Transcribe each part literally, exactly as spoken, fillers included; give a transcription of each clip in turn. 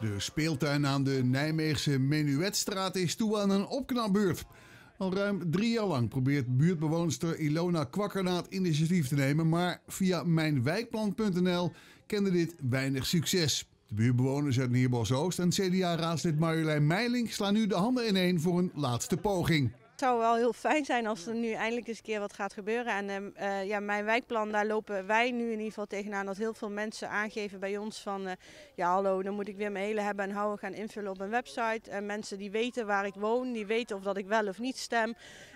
De speeltuin aan de Nijmeegse Menuetstraat is toe aan een opknapbeurt. Al ruim drie jaar lang probeert buurtbewoonster Ilona Kwakkerna het initiatief te nemen, maar via mijnwijkplan punt n l kende dit weinig succes. De buurtbewoners uit Nierbos-Oost en C D A-raadslid Marjolein Meijling slaan nu de handen ineen voor een laatste poging. Het zou wel heel fijn zijn als er nu eindelijk eens een keer wat gaat gebeuren. En uh, ja, mijn wijkplan, daar lopen wij nu in ieder geval tegenaan dat heel veel mensen aangeven bij ons van uh, ja hallo, dan moet ik weer mijn hele hebben en houden gaan invullen op een website. Uh, mensen die weten waar ik woon, die weten of dat ik wel of niet stem,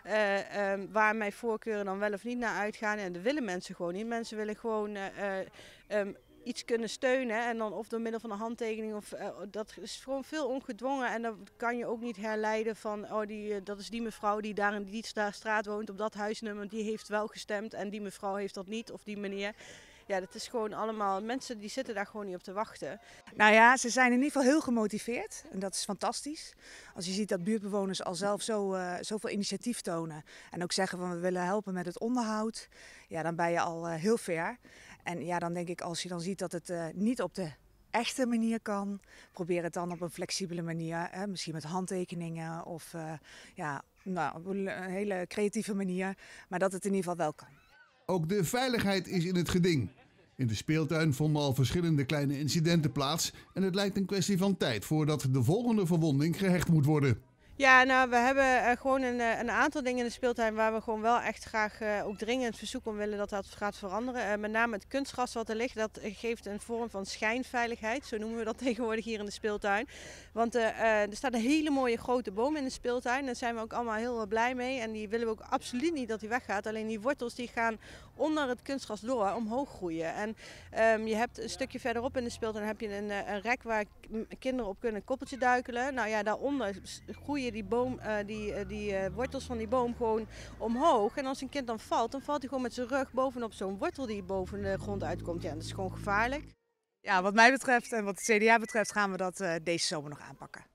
uh, um, waar mijn voorkeuren dan wel of niet naar uitgaan. En dat willen mensen gewoon niet. Mensen willen gewoon uh, um, iets kunnen steunen en dan of door middel van een handtekening of uh, dat is gewoon veel ongedwongen en dan kan je ook niet herleiden van oh die, uh, dat is die mevrouw die daar in die straat woont op dat huisnummer, die heeft wel gestemd en die mevrouw heeft dat niet of die meneer. Ja, dat is gewoon allemaal, mensen die zitten daar gewoon niet op te wachten. Nou ja, ze zijn in ieder geval heel gemotiveerd en dat is fantastisch. Als je ziet dat buurtbewoners al zelf zo, uh, zoveel initiatief tonen en ook zeggen van we willen helpen met het onderhoud, ja dan ben je al uh, heel ver. En ja, dan denk ik als je dan ziet dat het uh, niet op de echte manier kan, probeer het dan op een flexibele manier, hè, misschien met handtekeningen of uh, ja, nou, op een hele creatieve manier, maar dat het in ieder geval wel kan. Ook de veiligheid is in het geding. In de speeltuin vonden al verschillende kleine incidenten plaats en het lijkt een kwestie van tijd voordat de volgende verwonding gehecht moet worden. Ja, nou, we hebben uh, gewoon een, uh, een aantal dingen in de speeltuin waar we gewoon wel echt graag uh, ook dringend verzoek om willen dat dat gaat veranderen. Uh, met name het kunstgras wat er ligt, dat geeft een vorm van schijnveiligheid. Zo noemen we dat tegenwoordig hier in de speeltuin. Want uh, uh, er staat een hele mooie grote boom in de speeltuin. Daar zijn we ook allemaal heel uh, blij mee. En die willen we ook absoluut niet dat die weggaat. Alleen die wortels die gaan onder het kunstgras door omhoog groeien. En um, je hebt een stukje verderop in de speeltuin heb je een, een rek waar kinderen op kunnen een koppeltje duikelen. Nou ja, daaronder groeien die, boom, uh, die, die uh, wortels van die boom gewoon omhoog. En als een kind dan valt, dan valt hij gewoon met zijn rug bovenop zo'n wortel die boven de grond uitkomt. Ja, dat is gewoon gevaarlijk. Ja, wat mij betreft en wat de C D A betreft gaan we dat uh, deze zomer nog aanpakken.